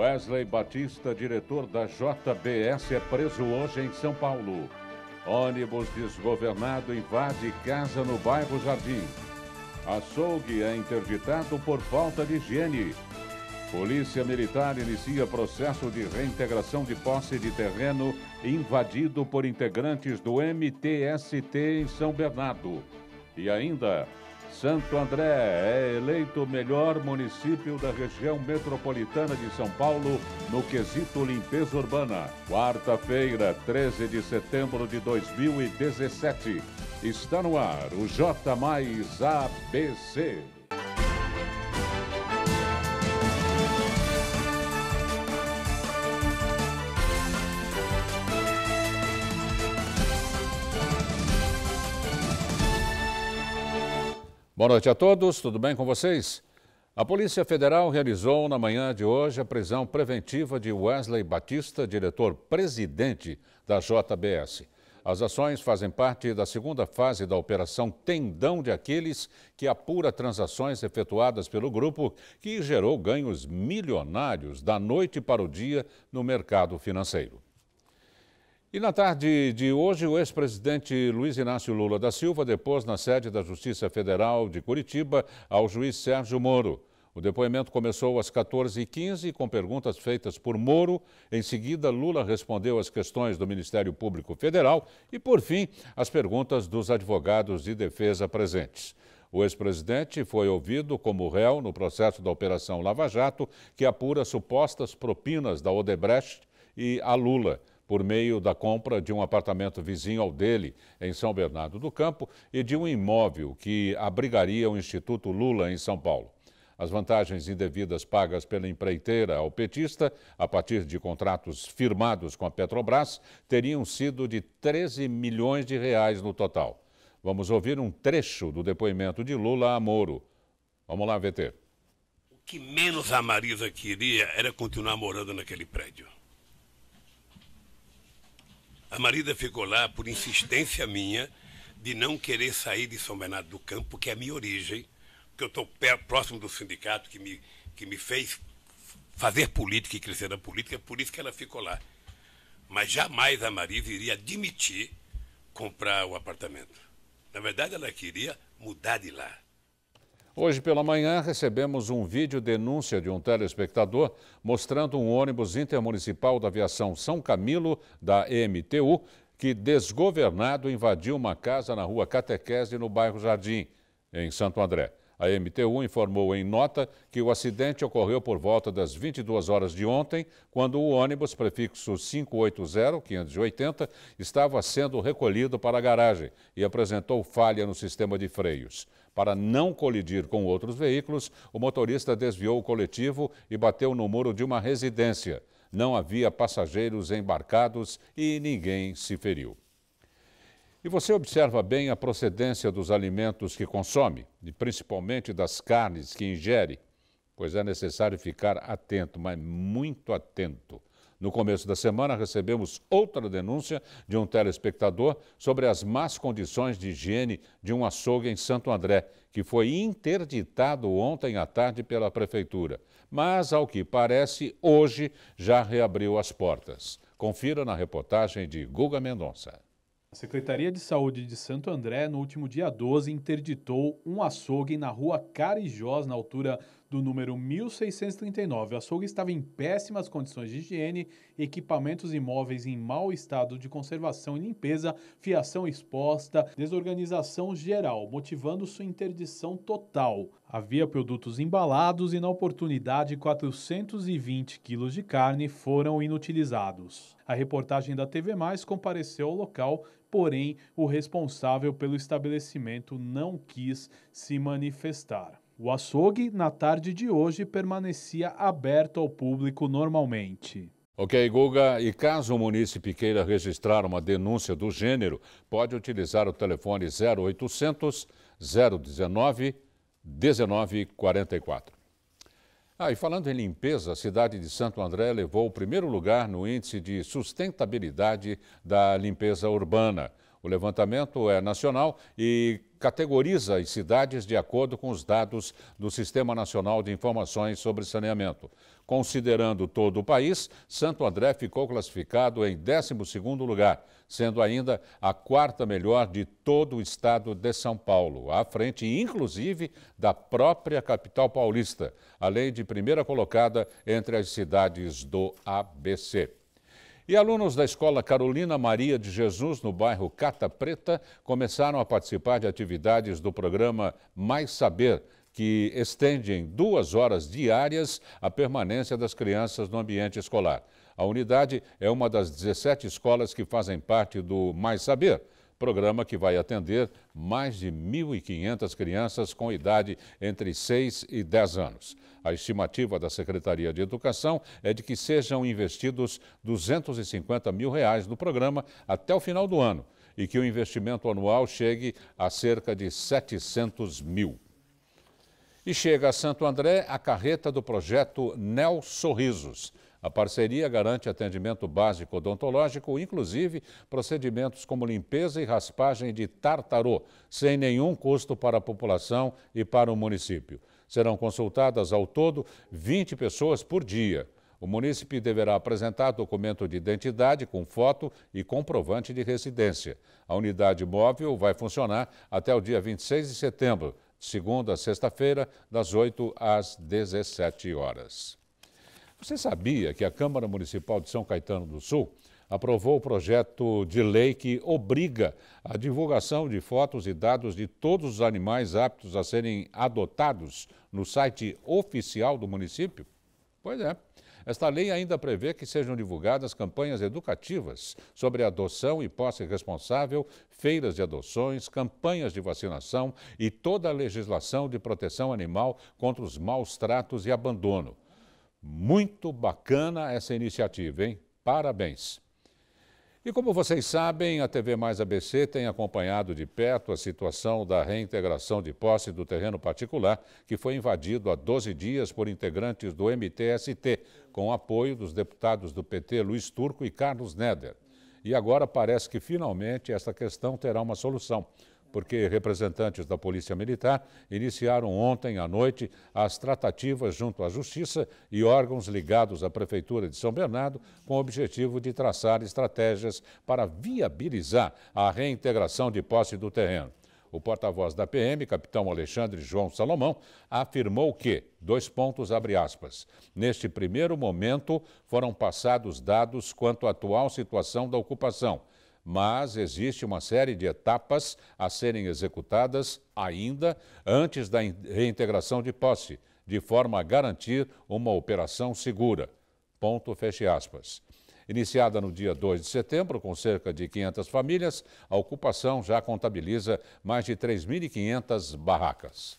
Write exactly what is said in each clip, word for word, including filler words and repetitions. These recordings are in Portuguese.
Wesley Batista, diretor da J B S, é preso hoje em São Paulo. Ônibus desgovernado invade casa no bairro Jardim. Açougue é interditado por falta de higiene. Polícia Militar inicia processo de reintegração de posse de terreno invadido por integrantes do M T S T em São Bernardo. E ainda, Santo André é eleito o melhor município da região metropolitana de São Paulo no quesito limpeza urbana. Quarta-feira, treze de setembro de dois mil e dezessete. Está no ar o J mais A B C. Boa noite a todos, tudo bem com vocês? A Polícia Federal realizou na manhã de hoje a prisão preventiva de Wesley Batista, diretor-presidente da J B S. As ações fazem parte da segunda fase da Operação Tendão de Aquiles, que apura transações efetuadas pelo grupo, que gerou ganhos milionários da noite para o dia no mercado financeiro. E na tarde de hoje, o ex-presidente Luiz Inácio Lula da Silva depôs na sede da Justiça Federal de Curitiba ao juiz Sérgio Moro. O depoimento começou às quatorze e quinze com perguntas feitas por Moro. Em seguida, Lula respondeu às questões do Ministério Público Federal e, por fim, as perguntas dos advogados de defesa presentes. O ex-presidente foi ouvido como réu no processo da Operação Lava Jato, que apura supostas propinas da Odebrecht e a Lula, por meio da compra de um apartamento vizinho ao dele, em São Bernardo do Campo, e de um imóvel que abrigaria o Instituto Lula, em São Paulo. As vantagens indevidas pagas pela empreiteira ao petista, a partir de contratos firmados com a Petrobras, teriam sido de treze milhões de reais no total. Vamos ouvir um trecho do depoimento de Lula a Moro. Vamos lá, V T. O que menos a Marisa queria era continuar morando naquele prédio. A Marisa ficou lá por insistência minha de não querer sair de São Bernardo do Campo, que é a minha origem, porque eu estou próximo do sindicato que me, que me fez fazer política e crescer na política, por isso que ela ficou lá. Mas jamais a Marisa iria admitir comprar o apartamento. Na verdade, ela queria mudar de lá. Hoje pela manhã recebemos um vídeo denúncia de um telespectador mostrando um ônibus intermunicipal da aviação São Camilo, da E M T U, que desgovernado invadiu uma casa na rua Catequese, no bairro Jardim, em Santo André. A E M T U informou em nota que o acidente ocorreu por volta das vinte e duas horas de ontem, quando o ônibus prefixo quinhentos e oitenta, quinhentos e oitenta estava sendo recolhido para a garagem e apresentou falha no sistema de freios. Para não colidir com outros veículos, o motorista desviou o coletivo e bateu no muro de uma residência. Não havia passageiros embarcados e ninguém se feriu. E você observa bem a procedência dos alimentos que consome, e principalmente das carnes que ingere? Pois é necessário ficar atento, mas muito atento. No começo da semana, recebemos outra denúncia de um telespectador sobre as más condições de higiene de um açougue em Santo André, que foi interditado ontem à tarde pela Prefeitura. Mas, ao que parece, hoje já reabriu as portas. Confira na reportagem de Guga Mendonça. A Secretaria de Saúde de Santo André, no último dia doze, interditou um açougue na rua Carijós, na altura do número mil seiscentos e trinta e nove. O açougue estava em péssimas condições de higiene, equipamentos imóveis em mau estado de conservação e limpeza, fiação exposta, desorganização geral, motivando sua interdição total. Havia produtos embalados e, na oportunidade, quatrocentos e vinte quilos de carne foram inutilizados. A reportagem da T V Mais compareceu ao local, porém, o responsável pelo estabelecimento não quis se manifestar. O açougue, na tarde de hoje, permanecia aberto ao público normalmente. Ok, Guga. E caso o munícipe queira registrar uma denúncia do gênero, pode utilizar o telefone zero oitocentos, zero dezenove, dezenove quarenta e quatro. Ah, e falando em limpeza, a cidade de Santo André levou o primeiro lugar no índice de sustentabilidade da limpeza urbana. O levantamento é nacional e categoriza as cidades de acordo com os dados do Sistema Nacional de Informações sobre Saneamento. Considerando todo o país, Santo André ficou classificado em décimo segundo lugar, sendo ainda a quarta melhor de todo o estado de São Paulo, à frente, inclusive, da própria capital paulista, além de primeira colocada entre as cidades do A B C. E alunos da Escola Carolina Maria de Jesus, no bairro Cata Preta, começaram a participar de atividades do programa Mais Saber, que estende em duas horas diárias a permanência das crianças no ambiente escolar. A unidade é uma das dezessete escolas que fazem parte do Mais Saber, programa que vai atender mais de mil e quinhentas crianças com idade entre seis e dez anos. A estimativa da Secretaria de Educação é de que sejam investidos duzentos e cinquenta mil reais no programa até o final do ano e que o investimento anual chegue a cerca de setecentos mil. E chega a Santo André a carreta do projeto Neo Sorrisos. A parceria garante atendimento básico odontológico, inclusive procedimentos como limpeza e raspagem de tartarô, sem nenhum custo para a população e para o município. Serão consultadas ao todo vinte pessoas por dia. O munícipe deverá apresentar documento de identidade com foto e comprovante de residência. A unidade móvel vai funcionar até o dia vinte e seis de setembro, de segunda a sexta-feira, das oito às dezessete horas. Você sabia que a Câmara Municipal de São Caetano do Sul aprovou o projeto de lei que obriga a divulgação de fotos e dados de todos os animais aptos a serem adotados no site oficial do município? Pois é. Esta lei ainda prevê que sejam divulgadas campanhas educativas sobre adoção e posse responsável, feiras de adoções, campanhas de vacinação e toda a legislação de proteção animal contra os maus tratos e abandono. Muito bacana essa iniciativa, hein? Parabéns! E como vocês sabem, a T V Mais A B C tem acompanhado de perto a situação da reintegração de posse do terreno particular que foi invadido há doze dias por integrantes do M T S T, com o apoio dos deputados do P T Luiz Turco e Carlos Neder. E agora parece que finalmente essa questão terá uma solução, porque representantes da Polícia Militar iniciaram ontem à noite as tratativas junto à Justiça e órgãos ligados à Prefeitura de São Bernardo com o objetivo de traçar estratégias para viabilizar a reintegração de posse do terreno. O porta-voz da P M, capitão Alexandre João Salomão, afirmou que, dois pontos abre aspas, neste primeiro momento foram passados dados quanto à atual situação da ocupação, mas existe uma série de etapas a serem executadas ainda antes da reintegração de posse, de forma a garantir uma operação segura. Ponto, feche aspas. Iniciada no dia dois de setembro, com cerca de quinhentas famílias, a ocupação já contabiliza mais de três mil e quinhentas barracas.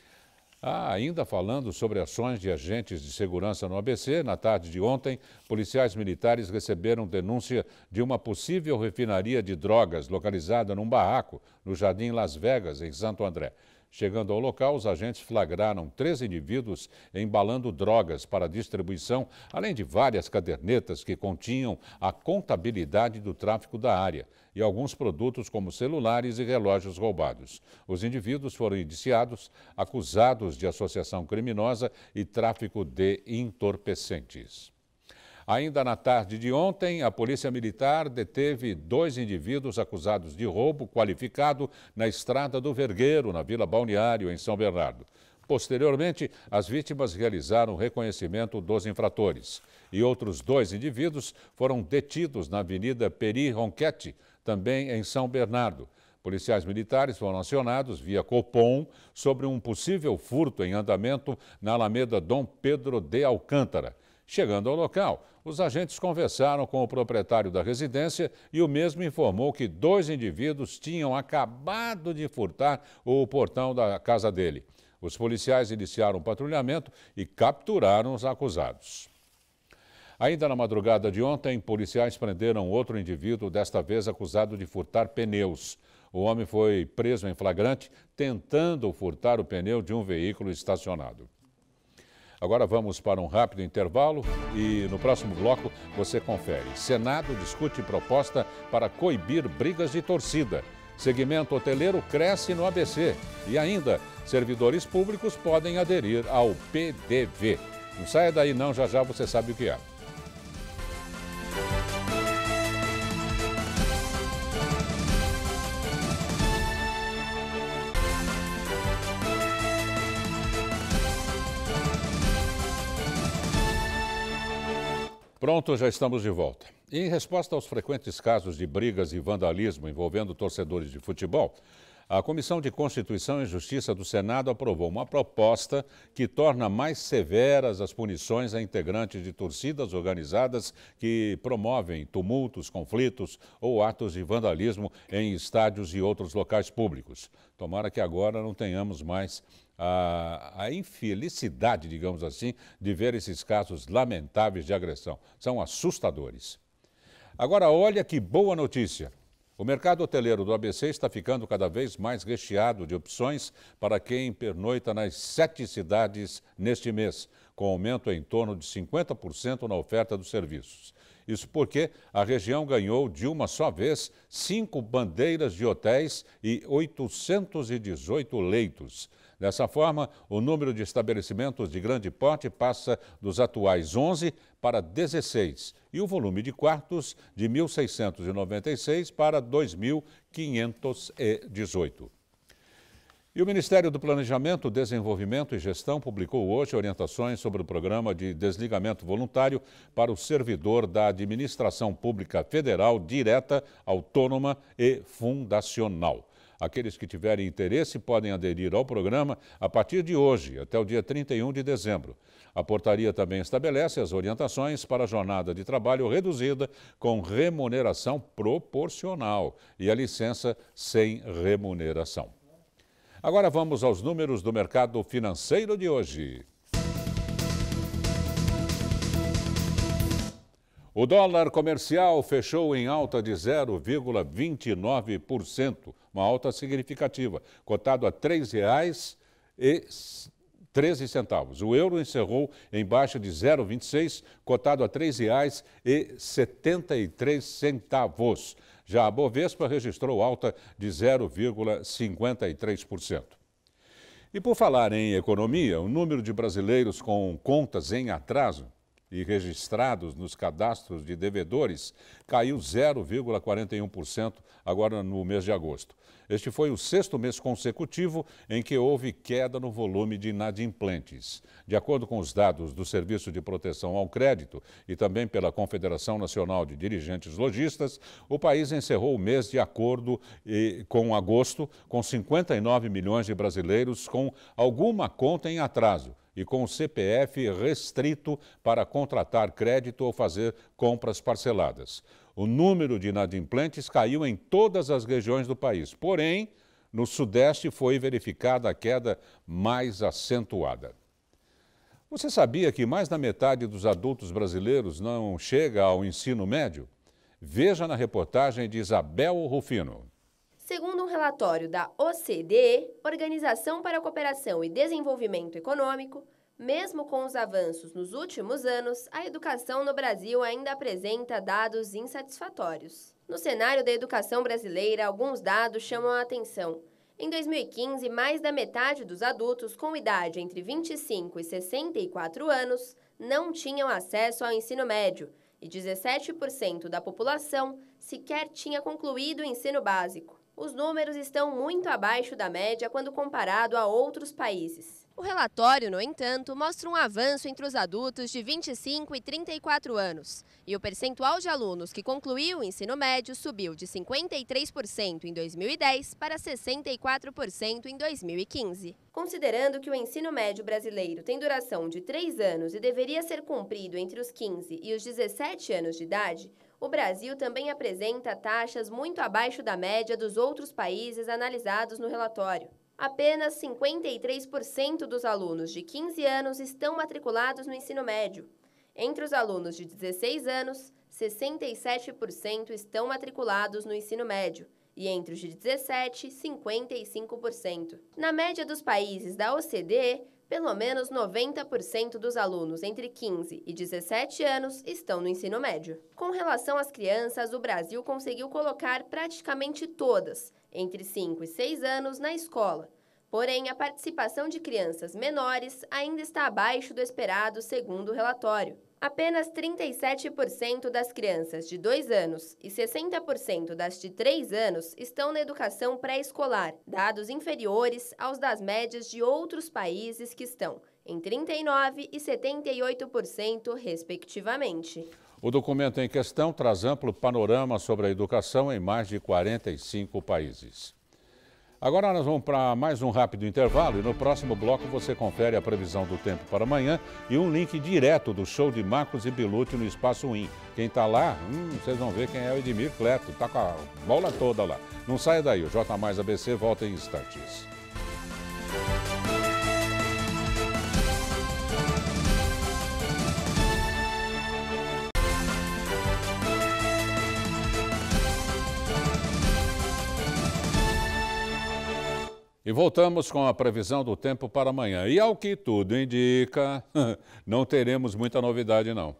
Ah, ainda falando sobre ações de agentes de segurança no A B C, na tarde de ontem, policiais militares receberam denúncia de uma possível refinaria de drogas localizada num barraco no Jardim Las Vegas, em Santo André. Chegando ao local, os agentes flagraram três indivíduos embalando drogas para distribuição, além de várias cadernetas que continham a contabilidade do tráfico da área e alguns produtos como celulares e relógios roubados. Os indivíduos foram indiciados, acusados de associação criminosa e tráfico de entorpecentes. Ainda na tarde de ontem, a Polícia Militar deteve dois indivíduos acusados de roubo qualificado na Estrada do Vergueiro, na Vila Balneário, em São Bernardo. Posteriormente, as vítimas realizaram o reconhecimento dos infratores. E outros dois indivíduos foram detidos na Avenida Peri Ronchetti, também em São Bernardo. Policiais militares foram acionados via Copom sobre um possível furto em andamento na Alameda Dom Pedro de Alcântara. Chegando ao local, os agentes conversaram com o proprietário da residência e o mesmo informou que dois indivíduos tinham acabado de furtar o portão da casa dele. Os policiais iniciaram o patrulhamento e capturaram os acusados. Ainda na madrugada de ontem, policiais prenderam outro indivíduo, desta vez acusado de furtar pneus. O homem foi preso em flagrante, tentando furtar o pneu de um veículo estacionado. Agora vamos para um rápido intervalo e no próximo bloco você confere. Senado discute proposta para coibir brigas de torcida. Segmento hoteleiro cresce no A B C. E ainda, servidores públicos podem aderir ao P D V. Não saia daí não, já já você sabe o que é. Pronto, já estamos de volta. E em resposta aos frequentes casos de brigas e vandalismo envolvendo torcedores de futebol, a Comissão de Constituição e Justiça do Senado aprovou uma proposta que torna mais severas as punições a integrantes de torcidas organizadas que promovem tumultos, conflitos ou atos de vandalismo em estádios e outros locais públicos. Tomara que agora não tenhamos mais a, a infelicidade, digamos assim, de ver esses casos lamentáveis de agressão. São assustadores. Agora, olha que boa notícia. O mercado hoteleiro do A B C está ficando cada vez mais recheado de opções para quem pernoita nas sete cidades neste mês, com aumento em torno de cinquenta por cento na oferta dos serviços. Isso porque a região ganhou de uma só vez cinco bandeiras de hotéis e oitocentos e dezoito leitos. Dessa forma, o número de estabelecimentos de grande porte passa dos atuais onze para dezesseis e o volume de quartos de mil seiscentos e noventa e seis para dois mil quinhentos e dezoito. E o Ministério do Planejamento, Desenvolvimento e Gestão publicou hoje orientações sobre o programa de desligamento voluntário para o servidor da Administração Pública Federal direta, autônoma e fundacional. Aqueles que tiverem interesse podem aderir ao programa a partir de hoje, até o dia trinta e um de dezembro. A portaria também estabelece as orientações para a jornada de trabalho reduzida com remuneração proporcional e a licença sem remuneração. Agora vamos aos números do mercado financeiro de hoje. O dólar comercial fechou em alta de zero vírgula vinte e nove por cento, uma alta significativa, cotado a três reais e treze centavos. O euro encerrou em baixa de zero vírgula vinte e seis, cotado a três reais e setenta e três centavos. Já a Bovespa registrou alta de zero vírgula cinquenta e três por cento. E por falar em economia, o número de brasileiros com contas em atraso e registrados nos cadastros de devedores caiu zero vírgula quarenta e um por cento agora no mês de agosto. Este foi o sexto mês consecutivo em que houve queda no volume de inadimplentes. De acordo com os dados do Serviço de Proteção ao Crédito e também pela Confederação Nacional de Dirigentes Lojistas, o país encerrou o mês de acordo com agosto com cinquenta e nove milhões de brasileiros com alguma conta em atraso e com o C P F restrito para contratar crédito ou fazer compras parceladas. O número de inadimplentes caiu em todas as regiões do país, porém, no Sudeste foi verificada a queda mais acentuada. Você sabia que mais da metade dos adultos brasileiros não chega ao ensino médio? Veja na reportagem de Isabel Rufino. Segundo um relatório da O C D E, Organização para a Cooperação e Desenvolvimento Econômico, mesmo com os avanços nos últimos anos, a educação no Brasil ainda apresenta dados insatisfatórios. No cenário da educação brasileira, alguns dados chamam a atenção. Em dois mil e quinze, mais da metade dos adultos com idade entre vinte e cinco e sessenta e quatro anos não tinham acesso ao ensino médio e dezessete por cento da população sequer tinha concluído o ensino básico. Os números estão muito abaixo da média quando comparado a outros países. O relatório, no entanto, mostra um avanço entre os adultos de vinte e cinco e trinta e quatro anos. E o percentual de alunos que concluiu o ensino médio subiu de cinquenta e três por cento em dois mil e dez para sessenta e quatro por cento em dois mil e quinze. Considerando que o ensino médio brasileiro tem duração de três anos e deveria ser cumprido entre os quinze e os dezessete anos de idade, o Brasil também apresenta taxas muito abaixo da média dos outros países analisados no relatório. Apenas cinquenta e três por cento dos alunos de quinze anos estão matriculados no ensino médio. Entre os alunos de dezesseis anos, sessenta e sete por cento estão matriculados no ensino médio. E entre os de dezessete, cinquenta e cinco por cento. Na média dos países da O C D E, Pelo menos noventa por cento dos alunos entre quinze e dezessete anos estão no ensino médio. Com relação às crianças, o Brasil conseguiu colocar praticamente todas, entre cinco e seis anos, na escola. Porém, a participação de crianças menores ainda está abaixo do esperado, segundo o relatório. Apenas trinta e sete por cento das crianças de dois anos e sessenta por cento das de três anos estão na educação pré-escolar, dados inferiores aos das médias de outros países que estão em trinta e nove por cento e setenta e oito por cento, respectivamente. O documento em questão traz amplo panorama sobre a educação em mais de quarenta e cinco países. Agora nós vamos para mais um rápido intervalo e no próximo bloco você confere a previsão do tempo para amanhã e um link direto do show de Marcos e Belucci no Espaço Win. Quem está lá, hum, vocês vão ver quem é o Edmir Cleto, está com a bola toda lá. Não saia daí, o J Mais A B C volta em instantes. E voltamos com a previsão do tempo para amanhã. E ao que tudo indica, não teremos muita novidade não.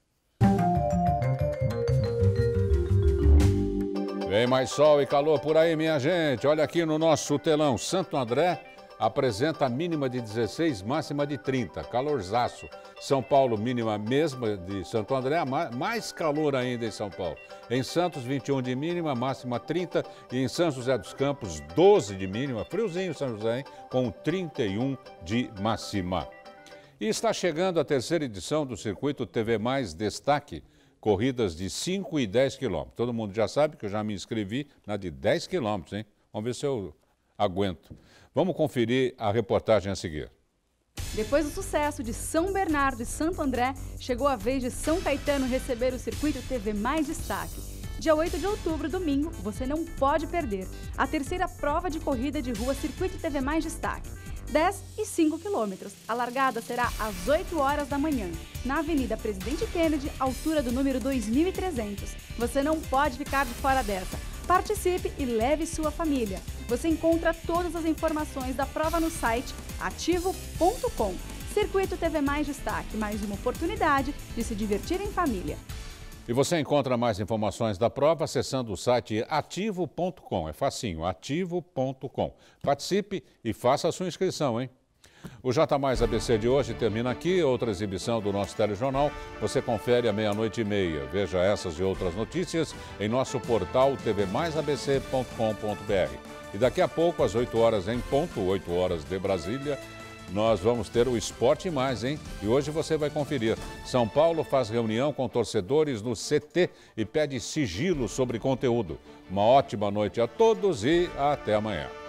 Vem mais sol e calor por aí, minha gente. Olha aqui no nosso telão. Santo André apresenta mínima de dezesseis, máxima de trinta. Calorzaço. São Paulo, mínima mesma de Santo André, mais calor ainda em São Paulo. Em Santos, vinte e um de mínima, máxima trinta. E em São José dos Campos, doze de mínima. Friozinho São José, hein? Com trinta e um de máxima. E está chegando a terceira edição do Circuito T V Mais Destaque. Corridas de cinco e dez quilômetros. Todo mundo já sabe que eu já me inscrevi na de dez quilômetros, hein? Vamos ver se eu aguento. Vamos conferir a reportagem a seguir. Depois do sucesso de São Bernardo e Santo André, chegou a vez de São Caetano receber o Circuito T V Mais Destaque. Dia oito de outubro, domingo, você não pode perder a terceira prova de corrida de rua Circuito T V Mais Destaque. dez e cinco quilômetros. A largada será às oito horas da manhã, na Avenida Presidente Kennedy, altura do número dois mil e trezentos. Você não pode ficar de fora dessa. Participe e leve sua família. Você encontra todas as informações da prova no site ativo ponto com. Circuito T V Mais Destaque, mais uma oportunidade de se divertir em família. E você encontra mais informações da prova acessando o site ativo ponto com. É facinho, ativo ponto com. Participe e faça a sua inscrição, hein? O J Mais A B C de hoje termina aqui. Outra exibição do nosso telejornal você confere à meia-noite e meia. Veja essas e outras notícias em nosso portal t v mais a b c ponto com ponto b r. E daqui a pouco, às oito horas em ponto, oito horas de Brasília, nós vamos ter o Esporte Mais, hein? E hoje você vai conferir. São Paulo faz reunião com torcedores no C T e pede sigilo sobre conteúdo. Uma ótima noite a todos e até amanhã.